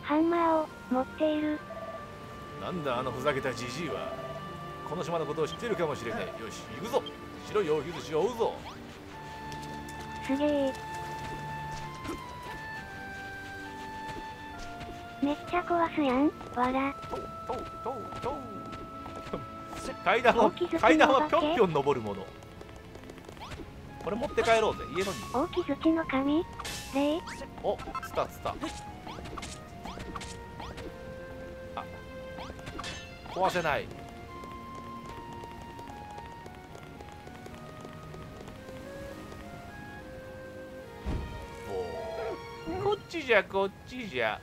ハンマーを持っている。 なんだあのふざけたじじいは。この島のことを知っているかもしれない。よし行くぞ。白い大木寿司を追うぞ。 すげえ。めっちゃ壊すやん。わら。 階段はぴょんぴょん登るもの。これ持って帰ろうぜ。家のに大木槌の紙レイ。 お、ツタツタ。あ、壊せない。お、こっちじゃこっちじゃ。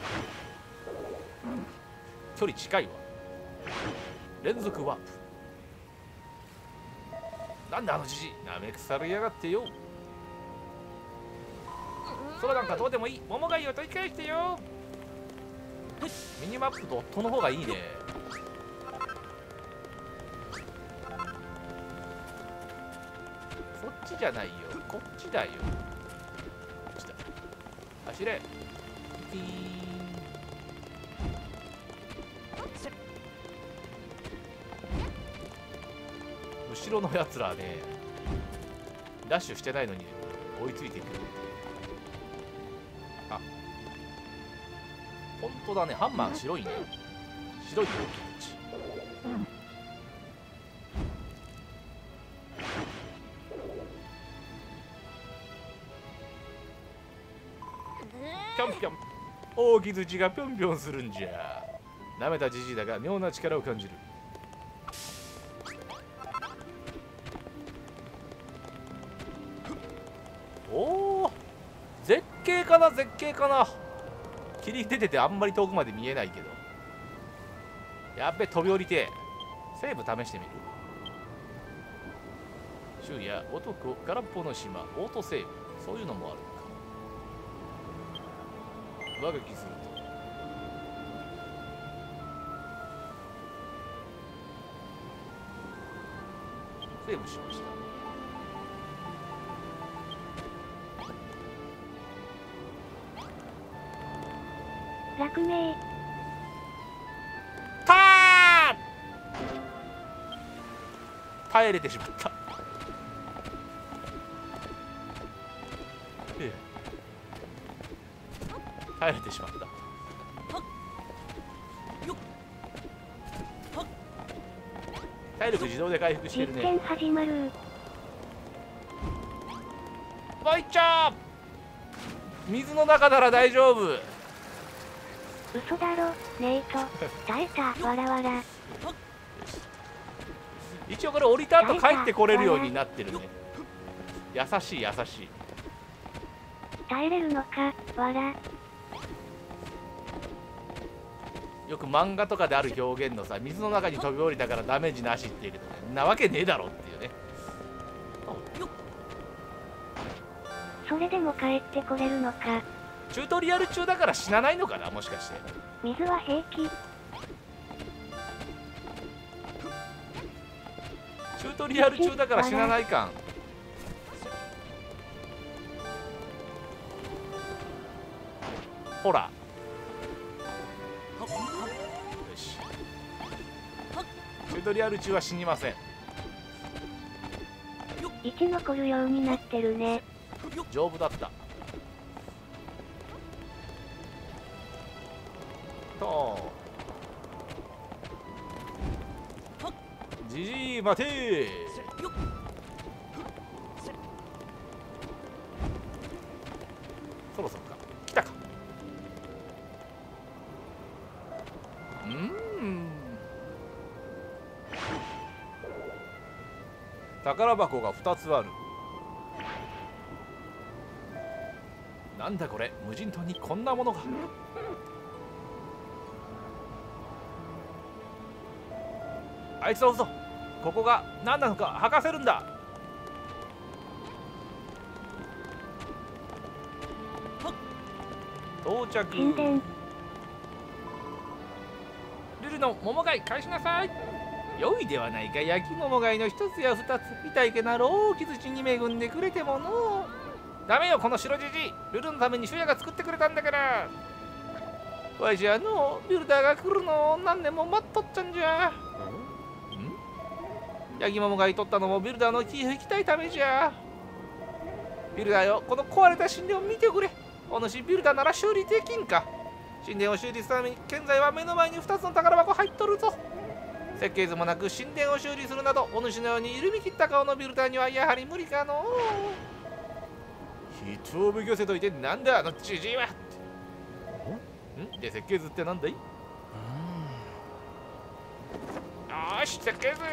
距離近いわ。連続ワープ。なんだあのじじい、なめくされやがってよ。空なんかどうでもいい。桃貝を取り返してよ。ミニマップドットの方がいいね。そっちじゃないよ、こっちだよ。こっちだ。走れ。ピーン。後ろのやつらね、ダッシュしてないのに追いついてくる。あ、本当だね。ハンマー白いね。白い大きい口。ぴょんぴょん。大き土がぴょんぴょんするんじゃ。なめたじじいだが妙な力を感じる。おお、絶景かな絶景かな。霧出ててあんまり遠くまで見えないけど。やっべ、飛び降りてセーブ試してみる。昼夜男空っぽの島オートセーブ。そういうのもあるのか。上書きするとセーブしました。 落命。 耐えれてしまった。耐えれてしまった。体力自動で回復してるね。 実験始まる。 ボイちゃん、水の中なら大丈夫。 嘘だろ、ネイト。耐えた、わらわら。 一応これ降りた後帰ってこれるようになってるね。優しい優しい。 耐えれるのか、わら。 よく漫画とかである表現のさ、水の中に飛び降りたからダメージなしって言うけどね、なわけねえだろっていうね。 それでも帰ってこれるのか。 チュートリアル中だから死なないのかな、もしかして。 水は平気。 チュートリアル中だから死なない感。ほら。よし。チュートリアル中は死にません。 生き残るようになってるね。 丈夫だった。とじじい待てー。そろそろか来たか。宝箱が2つある。なんだこれ、無人島にこんなものが。あいつを追うぞ。ここが何なのか吐かせるんだ。到着。ルルの桃貝返しなさい。良いではないか。焼き桃貝の一つや二つ。痛いけなる大き土に恵んでくれてもの。ダメよこの白じじい。ルルのためにシュヤが作ってくれたんだから。 わしビルダーが来るのを何年も待っとっちゃんじゃ。ヤギモモがいとったのもビルダーの気を引きたいためじゃ。ビルダーよ、この壊れた神殿を見てくれ。お主ビルダーなら修理できんか。神殿を修理するために現在は目の前に2つの宝箱入っとるぞ。設計図もなく神殿を修理するなど、お主のように緩み切った顔のビルダーにはやはり無理かのう。人を奉行せといてなんだあのジジイは。で設計図ってなんだい？よーし、設計図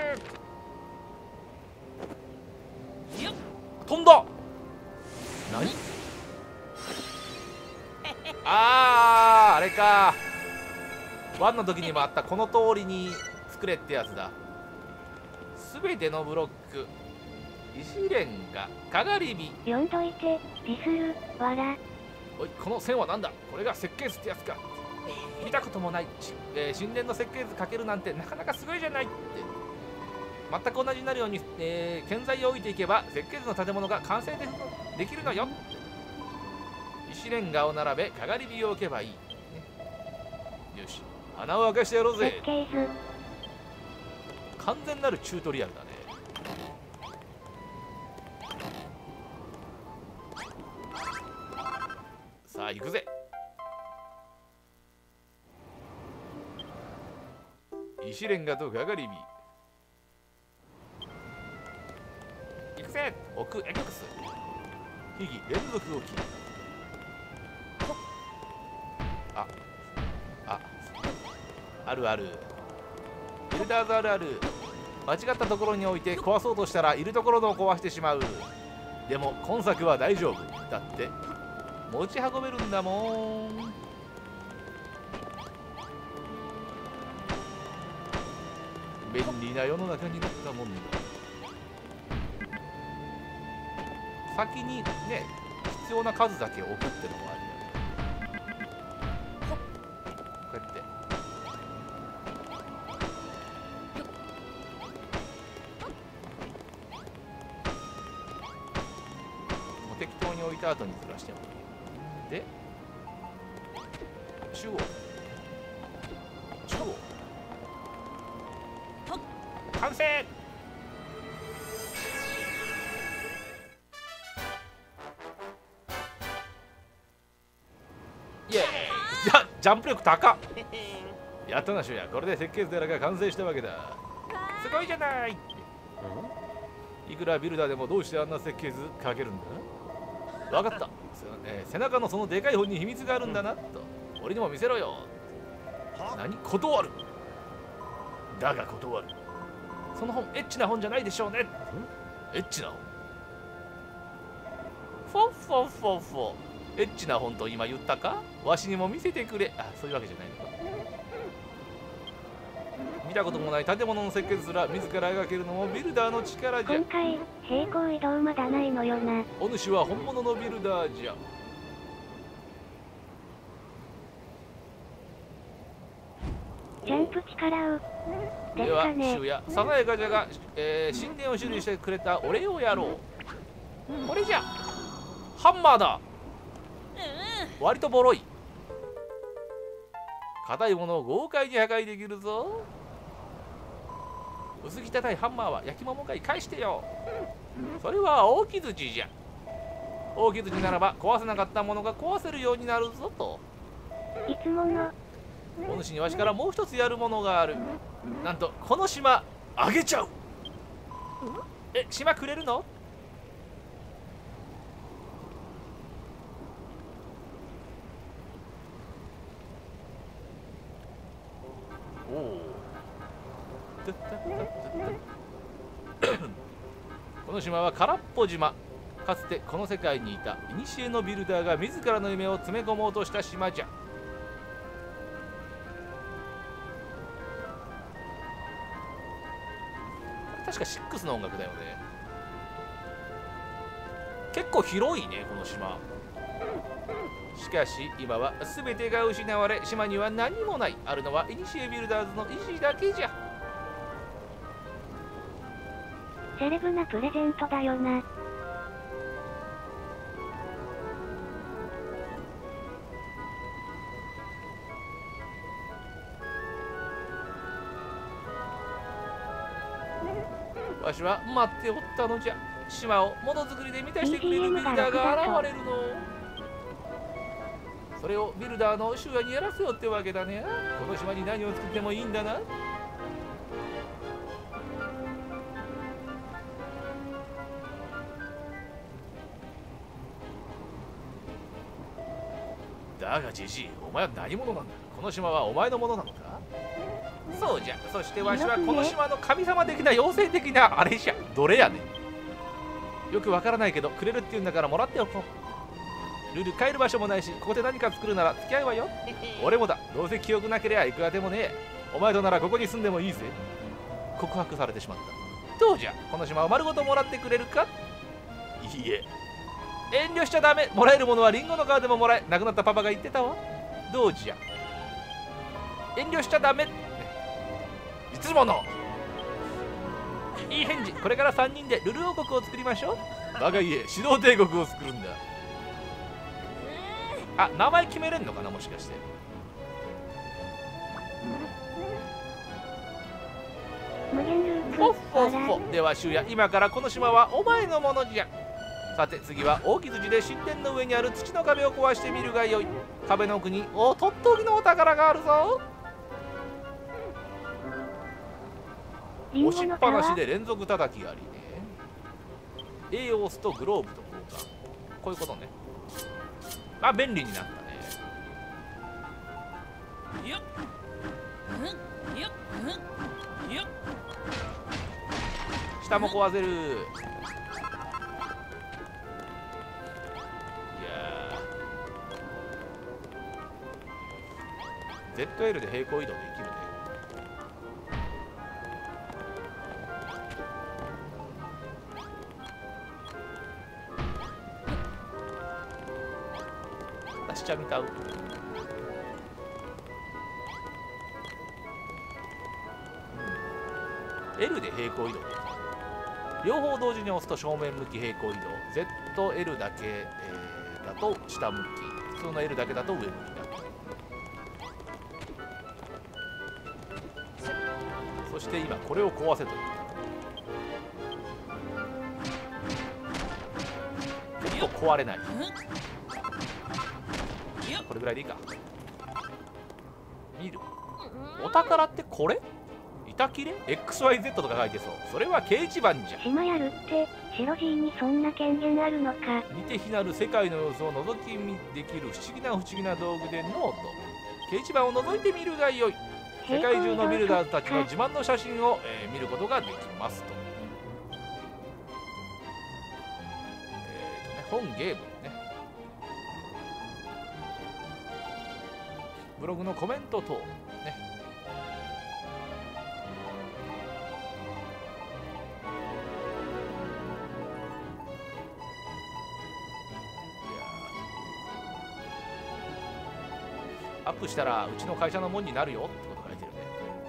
飛んだ。何？あれか。1の時にもあったこの通りに作れってやつだ。すべてのブロック、石レンガ、かがり火。 読んどいて、ディスる、わら。 おい、この線はなんだ。これが設計図ってやつか。見たこともない、神殿の設計図かけるなんてなかなかすごいじゃないって。全く同じになるように、建材を置いていけば設計図の建物が完成できるのよ。石レンガを並べ、かがり火を置けばいい、ね、よし、穴を開かしてやろうぜ。 設計図完全なるチュートリアルだね。さあ行くぜ。石レンガとかがり火。行くぜ。置く X。秘技連続置き。あるある。ビルダーズあるある。間違ったところに置いて壊そうとしたらいるところを壊してしまう。でも今作は大丈夫だって。持ち運べるんだもん。便利な世の中になったもんだ。先にね、必要な数だけ置くってのもあるよね。こうやってもう適当に置いた後にずらしてもいい。で中央完成。イエーイ。ジャンプ力高っ。やったな、シュヤ。これで設計図寺が完成したわけだ。すごいじゃない。いくらビルダーでもどうしてあんな設計図書けるんだ。分かった。背中のそのでかい本に秘密があるんだなと。俺にも見せろよ。何？断る。だが断る。その本エッチな本じゃないでしょうね。エッチな本。フォッフォッフォッフォ。エッチな本と今言ったか？わしにも見せてくれ。あ、そういうわけじゃないのか。見たこともない建物の設計図すら自ら描けるのもビルダーの力じゃ。 今回平行移動まだないのよな。 お主は本物のビルダーじゃ。 ジャンプ力をでですはかね。 シュヤ、ささやかじゃが、神殿を修理してくれたお礼をやろう。これじゃ。ハンマーだ。割とボロい。硬いものを豪快に破壊できるぞ。薄汚いハンマーは焼き物が返してよ。それは大木槌じゃ。大木槌ならば壊せなかったものが壊せるようになるぞと。 いつものお主にわしからもう一つやるものがある。なんとこの島あげちゃう。島くれるの？おお。この島は空っぽ島。かつてこの世界にいた古のビルダーが自らの夢を詰め込もうとした島じゃ。確か6の音楽だよね。結構広いねこの島。しかし今は全てが失われ、島には何もない。あるのは古ビルダーズの意地だけじゃ。 セレブなプレゼントだよな。 わしは待っておったのじゃ。島をものづくりで満たしてくれるビルダーが現れるの。それをビルダーの修也にやらせようってわけだね。この島に何を作ってもいいんだな。だがジジイ、お前は何者なんだ。この島はお前のものなのか。そうじゃ。そしてわしはこの島の神様的な妖精的なあれじゃ。どれやねん。よくわからないけどくれるって言うんだからもらっておこう。ルル帰る場所もないし、ここで何か作るなら付き合うわよ。俺もだ。どうせ記憶なけりゃいくらでもねえ。お前とならここに住んでもいいぜ。告白されてしまった。どうじゃ、この島を丸ごともらってくれるか。いいえ、遠慮しちゃダメ。もらえるものはリンゴの皮でももらえ。亡くなったパパが言ってたわ。どうじゃ、遠慮しちゃダメ。いつものいい返事。これから3人でルル王国を作りましょう。我が家指導帝国を作るんだ。あ、名前決めれんのかな、もしかして。 無限ループ。 フォッフォッフォ。では修也、今からこの島はお前のものじゃ。さて次は大木筋で神殿の上にある土の壁を壊してみるがよい。壁の奥にとっておきのお宝があるぞ。押しっぱなしで連続叩きありね。栄養スとグローブと交換。こういうことね。あ、便利になったね。よっよっよっ。下も壊せる。いやー ZL で平行移動できるね。しちゃみたう。L で平行移動。両方同時に押すと正面向き平行移動。ZL だけ、だと下向き。普通の L だけだと上向きだ。そして今これを壊せという。ちょっと壊れない。これぐらいでいいか。見る。お宝ってこれ？板切れ ?XYZ とか書いてそう。それは掲示板じゃ。 島やるって白 G にそんな権限あるのか。 似て非なる世界の様子を覗き見できる不思議な道具でノート。掲示板を覗いてみるがよい。世界中のビルダーズたちの自慢の写真を、見ることができますと。本ゲームね。ブログのコメント等ね。アップしたらうちの会社のもんになるよってこと書いてるね。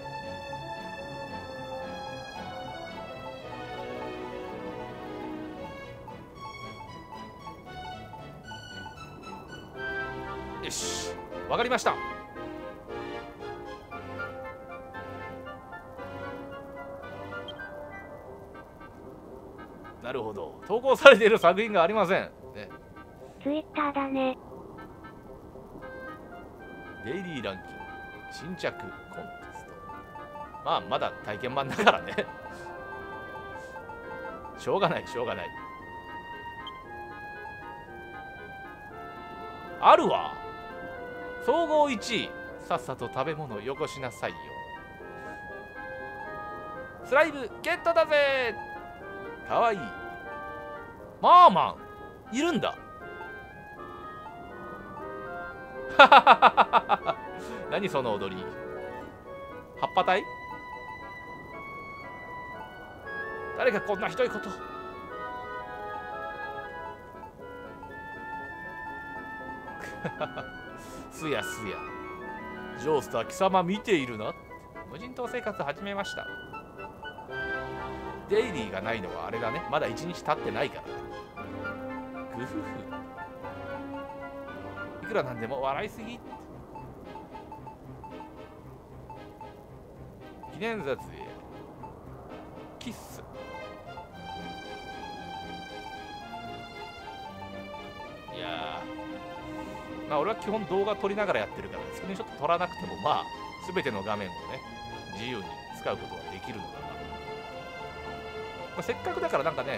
よし、わかりました。なるほど。投稿されている作品がありません。ね、 ツイッターだね。 デイリーランキング、新着コンテスト。まあ、まだ体験版だからね。しょうがない、しょうがない。あるわ。総合1位。さっさと食べ物よこしなさいよ。スライムゲットだぜ。かわいい。マーマンいるんだ。何その踊り。葉っぱ隊。誰がこんなひどいこと。すやすや。ジョースター貴様見ているな。無人島生活始めました。デイリーがないのはあれだね。まだ1日経ってないから。グフフ。いくらなんでも笑いすぎ。記念撮影。キッス。 まあ俺は基本動画撮りながらやってるからスクリーンショット撮らなくてもまあ全ての画面をね自由に使うことができるのだが、まあ、せっかくだからなんかね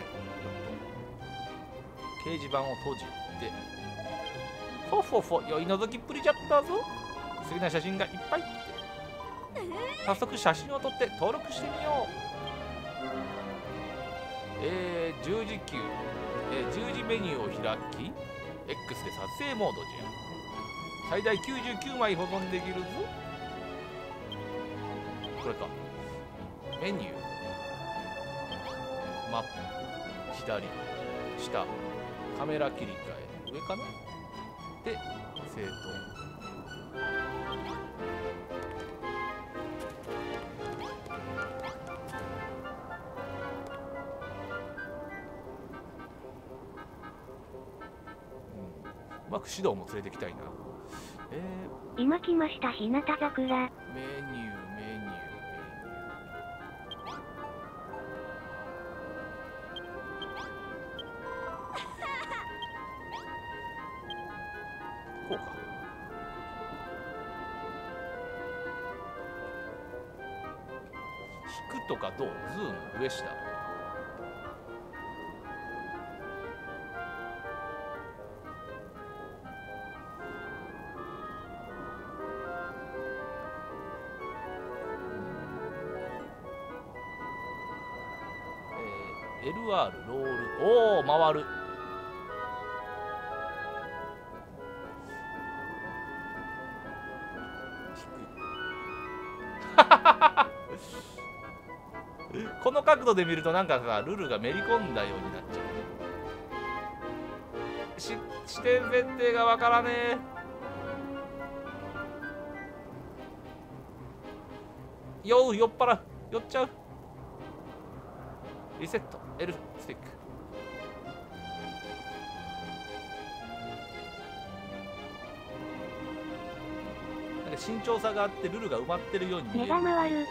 掲示板を閉じてフォフォフォ良い覗きっぷりじゃったぞ。素敵な写真がいっぱい。早速写真を撮って登録してみよう。十字キュー、十字メニューを開き X で撮影モードじゃ。最大99枚保存できるぞ。これか。メニューマップ左下カメラ切り替え上かなで正当。うまく指導も連れてきたいな。 今来ました日向桜。 メニューこうか。引くとかどう？ズーム上下。LR ロール。おお回る。この角度で見るとなんかさルルがめり込んだようになっちゃう。視点設定がわからねえ。酔っ払う。酔っちゃう。リセット L スティック。なんか慎重さがあってルルが埋まってるように見える。 目が回る。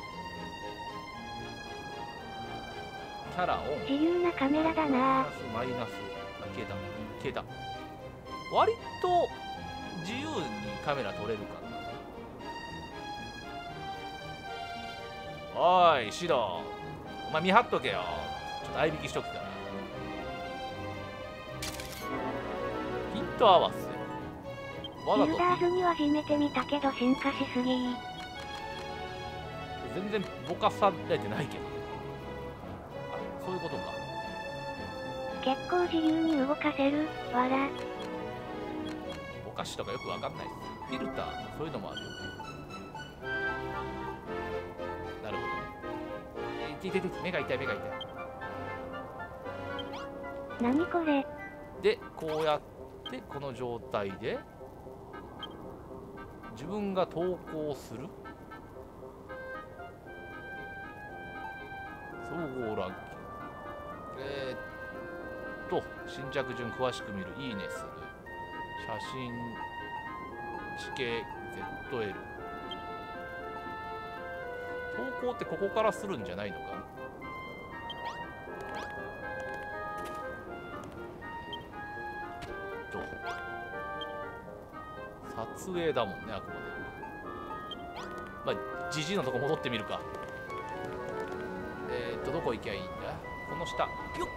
キャラオン。 自由なカメラだな。 マイナス消えた。割と自由にカメラ撮れるかな。おいシド、お前見張っとけよ。ちょっと合いびきしとくから。ヒント合わせわざとビルダーズには初めて見たけど進化しすぎ。 全然ぼかされてないけど。あ、そういうことか。 結構自由に動かせる。わら。 ぼかしとかよくわかんないです。フィルターそういうのもあるよね。なるほどね。目が痛い。 何これ。 でこうやってこの状態で自分が投稿する総合ランキング。新着順詳しく見る、いいねする、写真地形 ZL。 投稿ってここからするんじゃないのかな。撮影だもんね、あくまで。まあジジイのとこ戻ってみるか。どこ行きゃいいんだ。この下よっ。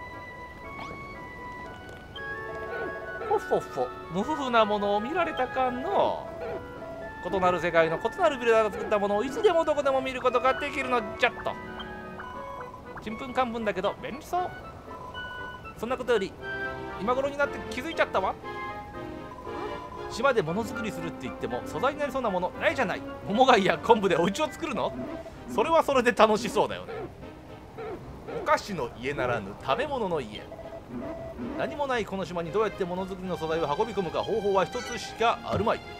ほっほっほ。無夫婦なものを見られたかの。異なる世界の異なるビルダーが作ったものをいつでもどこでも見ることができるのじゃっと。ちんぷんかんぷんだけど便利そう。そんなことより今頃になって気づいちゃったわ。島でものづくりするって言っても素材になりそうなものないじゃない。桃貝や昆布でお家を作るの？それはそれで楽しそうだよね。お菓子の家ならぬ食べ物の家。何もないこの島にどうやってものづくりの素材を運び込むか、方法は一つしかあるまい。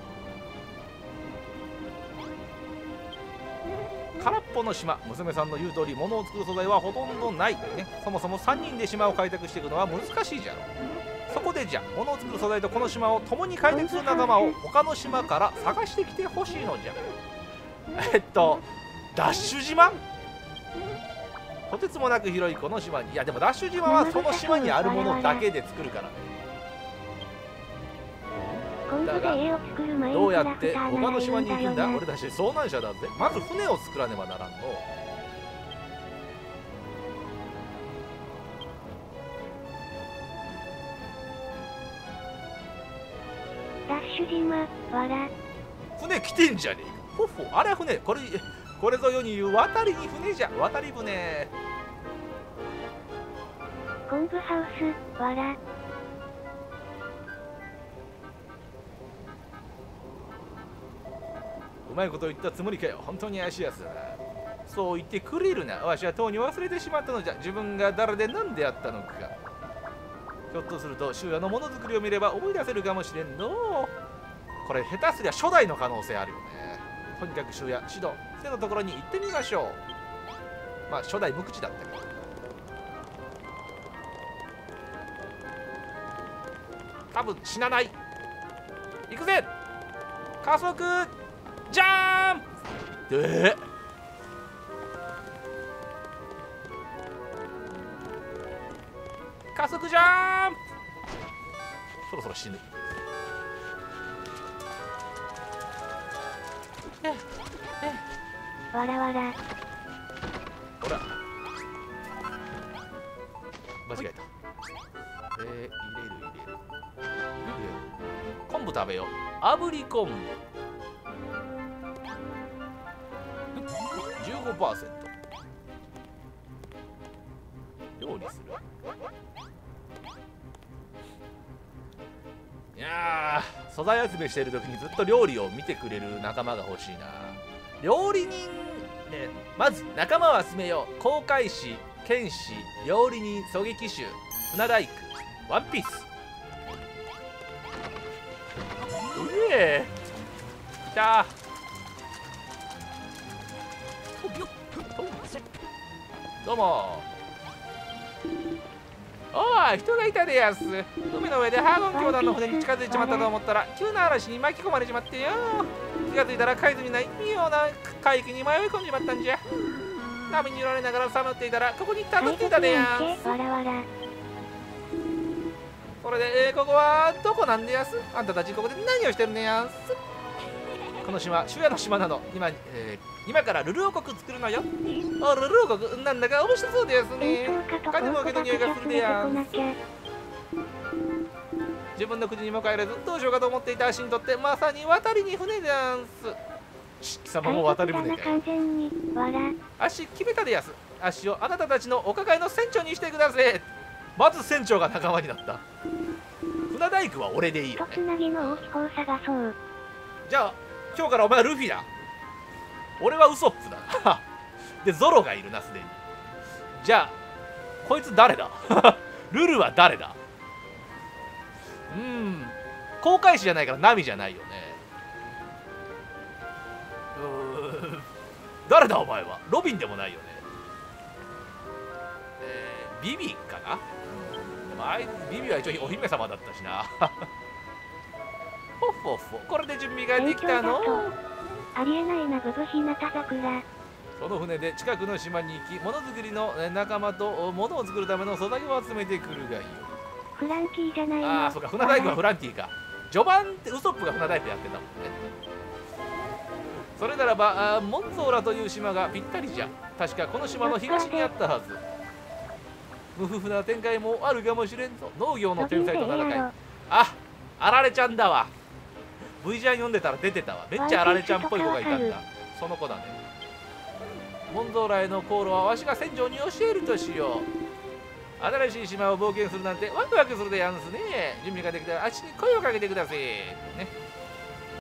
空っぽの島。娘さんの言う通り物を作る素材はほとんどない、ね、そもそも3人で島を開拓していくのは難しいじゃろ。そこでじゃ物を作る素材とこの島を共に開拓する仲間を他の島から探してきてほしいのじゃ。ダッシュ島。とてつもなく広いこの島に。いやでもダッシュ島はその島にあるものだけで作るからね。 だがどうやって他の島に行くんだ。俺たち遭難者だぜ。まず船を作らねばならんの。 ダッシュ島わら。 船来てんじゃねえか。ほっほ、あれは船。これぞ世に言う渡りに船じゃ。渡り船。 昆布ハウスわら。 うまいこと言ったつもりかよ。本当に怪しいやつだな。そう言ってくれるな。わしはとうに忘れてしまったのじゃ。自分が誰で何であったのか。ひょっとすると修也のものづくりを見れば思い出せるかもしれんの。これ下手すりゃ初代の可能性あるよね。とにかく修也、指導背のところに行ってみましょう。まあ初代無口だったけど。多分死なない。行くぜ。加速ジャーンプ。加速ジャーンプ。そろそろ死ぬ。 わらわら。 ほら間違えた。入れる昆布食べよう。炙り昆布 15%。 料理する。いやー、素材集めしている時にずっと料理を見てくれる仲間が欲しいな。料理人、ね、まず仲間を集めよう。航海士、剣士、料理人、狙撃手、船大工、ワンピース。うえー、来た。どうも。おい、人がいたでやす。海の上でハーゴン教団の船に近づいちまったと思ったら急な嵐に巻き込まれちまってよ。気がついたら海図にない妙な海域に迷い込んじまったんじゃ。波に揺られながらさまっていたらここにたどっていたでやす。 わらわら。 それで、ここはどこなんでやす。あんたたちここで何をしてるねやす。この島、修也の島なの。今からルル王国作るのよ。お、ルル王国なんだか面白そうでやすね。金儲けの匂いがするでやん。自分の国にも帰れずどうしようかと思っていた足にとってまさに渡りに船でやんす。貴様も渡り船かい。足決めたでやす。足をあなたたちのお抱えの船長にしてください。まず船長が仲間になった。船大工は俺でいいよね。じゃあ今日からお前はルフィだ。俺はウソップだ。でゾロがいるなすでに。じゃあこいつ誰だ。ルルは誰だ。航海士じゃないからナミじゃないよね。誰だお前は。ロビンでもないよね。ビビかな。でもビビは一応お姫様だったしな。ほっほっほ、これで準備ができたの。 ありえないな、ブブヒナタ桜。 その船で近くの島に行き、ものづくりの仲間と物を作るための素材を集めてくるがいいよ。 フランキーじゃないの。 ああ、そうか、船大工はフランティか。序盤ってウソップが船大工やってたもんね。それならばモンゾーラという島がぴったりじゃ。確かこの島の東にあったはず。無夫婦な展開もあるかもしれんぞ。農業の天才と戦い。あ、あられちゃんだわ。V ジャン読んでたら出てたわ。めっちゃあられちゃんっぽい子がいたんだ。その子だね。モンゾーラへの航路はわしが船長に教えるとしよう。新しい島を冒険するなんてワクワクするでやんすね。準備ができたらあっちに声をかけてくださいね。